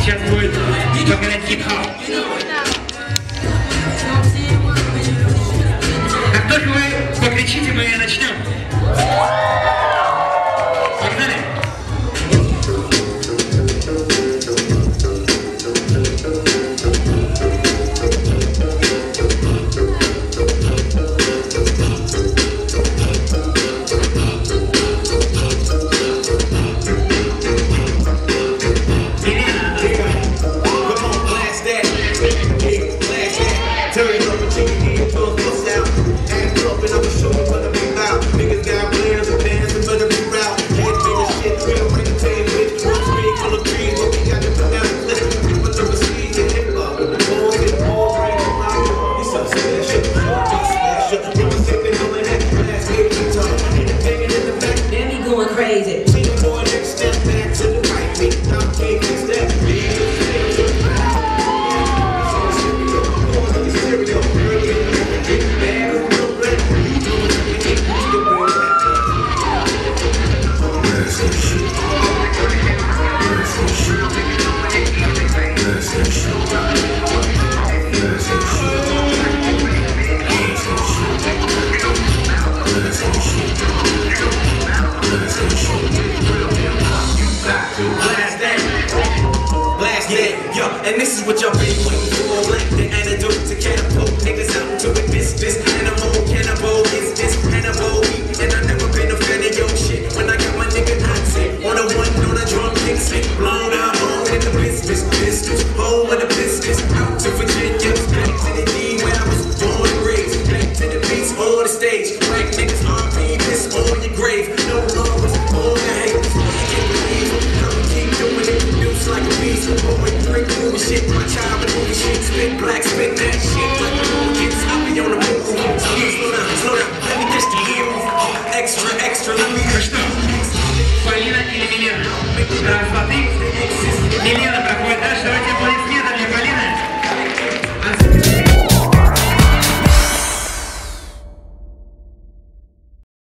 сейчас будет покорять хип-хоп. Как только вы покричите, мы начнем. Погнали! And this is what y'all been waiting for, like the antidote to catapult niggas out to a distance. Animal, cannibal, is this Hannibal? And I never been a fan of your shit. When I got my nigga Nazi on a one on a drum kick, stick blown out home in the business, home of the business. Out to Virginia, back to the D where I was born and raised. Back to the beats on the stage, black niggas RP, piss on your grave. No lovers, all the haters. You can't believe it. I'ma keep doing it, produce like a beast. Boy, drink movie shit, my child with movie shit. Spit black, spit that shit like a movie kids. I be on the move. Slow down, let me catch the heel. Extra, let me catch the Полина или Милена? Раз, два, три. Милена проходит дальше.